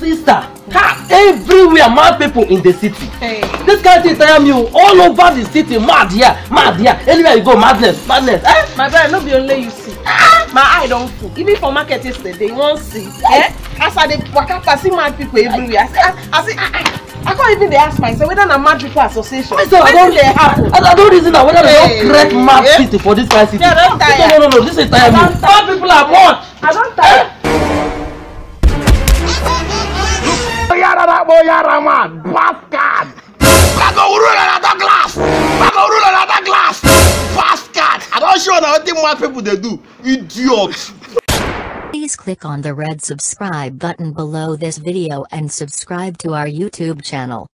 sister. Ha! Everywhere, mad people in the city. Hey. This kind of thing tell me all over the city, mad here, mad here. Anywhere you go, madness, madness. Eh? My brother, no be only you see. My eye don't fool. Even for market yesterday, you won't see. Eh? As I dey waka pass, see mad people everywhere. I can't even ask myself whether na mad people association. I don't reason that whether they don't create mad city for this kind of city. Yeah, don't tire. No, this is time. Mad people are born. I don't tire. Boyara man, bastard! Bago rule another glass! Bago rule another glass! Bastard! I don't show now what the mad people they do. Idiot! Please click on the red subscribe button below this video and subscribe to our YouTube channel.